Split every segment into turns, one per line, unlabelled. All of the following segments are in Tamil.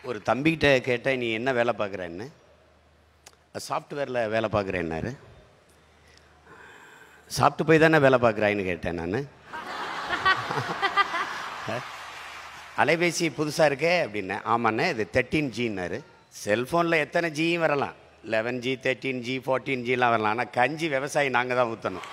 ஒரு தம்பிகிட்ட கேட்டேன், நீ என்ன வேலை பார்க்குறேன்னு. சாஃப்ட்வேரில் வேலை பார்க்குறேன்னாரு. சாப்பிட்டு போய் தானே வேலை பார்க்குறாயின்னு கேட்டேன் நான். அலைபேசி புதுசாக இருக்கே அப்படின்னேன். ஆமாண்ணே, இது 13Gன்னாரு. செல்ஃபோனில் எத்தனை ஜியும் வரலாம், 11G 13G 14Gலாம் வரலாம். ஆனால் கஞ்சி விவசாயி நாங்கள் தான் ஊற்றணும்.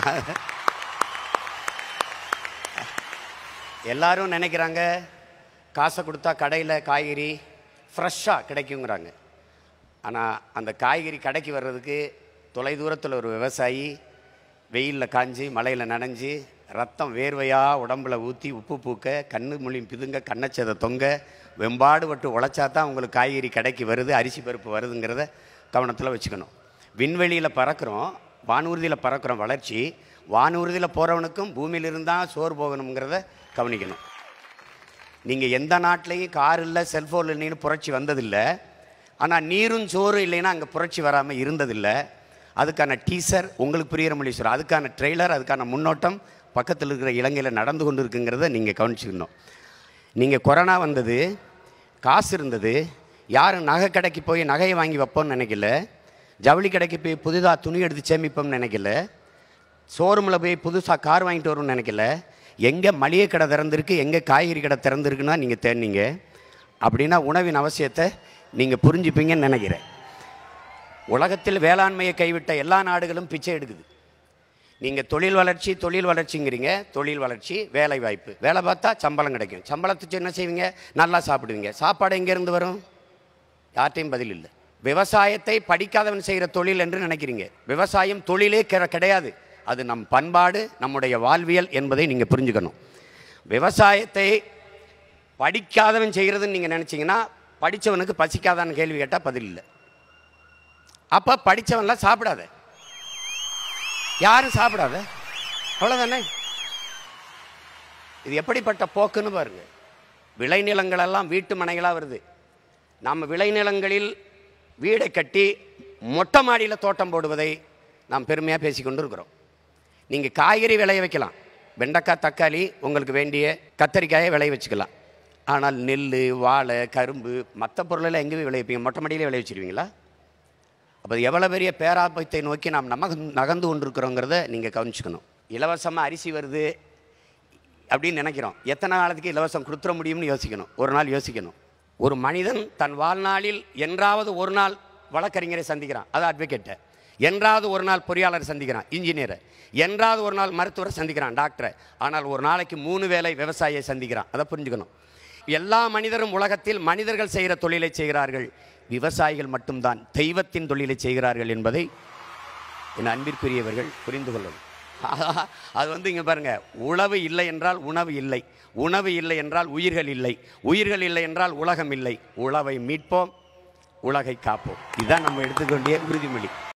எல்லாரும் நினைக்கிறாங்க காசை கொடுத்தா கடையில் காய்கறி ஃப்ரெஷ்ஷாக கிடைக்குங்கிறாங்க. ஆனால் அந்த காய்கறி கடைக்கு வர்றதுக்கு தொலைதூரத்தில் ஒரு விவசாயி வெயிலில் காஞ்சி மழையில் நனைஞ்சி ரத்தம் வேர்வையாக உடம்புல ஊற்றி உப்பு பூக்க கண்ணு மொழி பிதுங்க கண்ணச்சதை தொங்க வெம்பாடுபட்டு உழைச்சா தான் உங்களுக்கு காய்கறி கடைக்கு வருது, அரிசி பருப்பு வருதுங்கிறத கவனத்தில் வச்சுக்கணும். விண்வெளியில் பறக்கிறோம், வானூர்தியில் பறக்கிறோம். வளர்ச்சி வானூர்தியில் போகிறவனுக்கும் பூமியில் இருந்தால் சோறு போகணுங்கிறத கவனிக்கணும். நீங்கள் எந்த நாட்டிலையும் கார் இல்லை செல்ஃபோன் இல்லைன்னு புரட்சி வந்ததில்லை. ஆனால் நீரும் சோறும் இல்லைன்னா அங்கே புரட்சி வராமல் இருந்ததில்லை. அதுக்கான டீசர் உங்களுக்கு புரிகிற மொழி சொல்கிறோம், அதுக்கான ட்ரெய்லர், அதுக்கான முன்னோட்டம் பக்கத்தில் இருக்கிற இலங்கையில் நடந்து கொண்டு இருக்குங்கிறத நீங்கள் கவனிச்சுக்கணும். நீங்கள் கொரோனா வந்தது, காசு இருந்தது, யாரும் நகை கடைக்கு போய் நகையை வாங்கி வைப்போம்னு நினைக்கல, ஜவுளி கடைக்கு போய் புதுதாக துணி எடுத்து சேமிப்போம்னு நினைக்கல, ஷோரூமில் போய் புதுசாக கார் வாங்கிட்டு வரும்னு நினைக்கல. எங்கே மளிகை கடை திறந்துருக்கு, எங்கே காய்கறி கடை திறந்துருக்குன்னா நீங்கள் தேடினீங்க. அப்படின்னா உணவின் அவசியத்தை நீங்கள் புரிஞ்சுப்பீங்கன்னு நினைக்கிறேன். உலகத்தில் வேளாண்மையை கைவிட்ட எல்லா நாடுகளும் பிச்சை எடுக்குது. நீங்கள் தொழில் வளர்ச்சிங்கிறீங்க. தொழில் வளர்ச்சி, வேலை வாய்ப்பு, வேலை பார்த்தா சம்பளம் கிடைக்கும். சம்பளத்துக்கு என்ன செய்வீங்க? நல்லா சாப்பிடுவீங்க. சாப்பாடு எங்கேருந்து வரும்? யார்ட்டையும் பதில் இல்லை. விவசாயத்தை படிக்காதவன் செய்கிற தொழில் என்று நினைக்கிறீங்க. விவசாயம் தொழிலே கிடையாது, அது நம் பண்பாடு, நம்முடைய வாழ்வியல் என்பதை நீங்கள் புரிஞ்சுக்கணும். விவசாயத்தை படிக்காதவன் செய்கிறதுன்னு நீங்கள் நினச்சிங்கன்னா படித்தவனுக்கு பசிக்காதான்னு கேள்வி கேட்டால் பதில் இல்லை. அப்போ படித்தவன்லாம் சாப்பிடாத, யாரும் சாப்பிடாத, அவ்வளோதானே. இது எப்படிப்பட்ட போக்குன்னு பாருங்க. விளைநிலங்களெல்லாம் வீட்டு மனைகளாக வருது. நம்ம விளைநிலங்களில் வீடை கட்டி மொட்டை மாடியில் தோட்டம் போடுவதை நாம் பெருமையாக பேசிக்கொண்டு இருக்கிறோம். நீங்கள் காய்கறி விளைய வைக்கலாம், வெண்டைக்காய் தக்காளி உங்களுக்கு வேண்டிய கத்தரிக்காயை விளைய வச்சுக்கலாம். ஆனால் நெல், வாழை, கரும்பு, மற்ற பொருளெல்லாம் எங்கே விளைவிப்பீங்க? மொட்டை மாடியிலே விளைய வச்சுருவீங்களா? அப்போ எவ்வளோ பெரிய பேராபத்தை நோக்கி நாம் நகர்ந்து கொண்டிருக்கிறோங்கிறத நீங்கள் கவனிச்சுக்கணும். இலவசமாக அரிசி வருது அப்படின்னு நினைக்கிறோம். எத்தனை நாளைக்கு இலவசம் கொடுத்துட முடியும்னு யோசிக்கணும். ஒரு நாள் யோசிக்கணும். ஒரு மனிதன் தன் வாழ்நாளில் என்றாவது ஒரு நாள் வழக்கறிஞரை சந்திக்கிறான், அது அட்வொகேட்டை. என்றாவது ஒரு நாள் பொறியாளர் சந்திக்கிறான், இன்ஜினியரை. என்றாவது ஒரு நாள் மருத்துவரை சந்திக்கிறான், டாக்டரை. ஆனால் ஒரு நாளைக்கு 3 வேளை விவசாயியை சந்திக்கிறான். அதை புரிஞ்சுக்கணும். எல்லா மனிதரும் உலகத்தில் மனிதர்கள் செய்கிற தொழிலை செய்கிறார்கள், விவசாயிகள் மட்டும்தான் தெய்வத்தின் தொழிலை செய்கிறார்கள் என்பதை என் அன்பிற்குரியவர்கள் புரிந்து கொள்ளணும். அது இங்கே பாருங்கள், உழவு இல்லை என்றால் உணவு இல்லை, உணவு இல்லை என்றால் உயிர்கள் இல்லை, உயிர்கள் இல்லை என்றால் உலகம் இல்லை. உழவை மீட்போம், உலகை காப்போம். இதுதான் நம்ம எடுத்துக்கொண்டே உறுதிமொழி.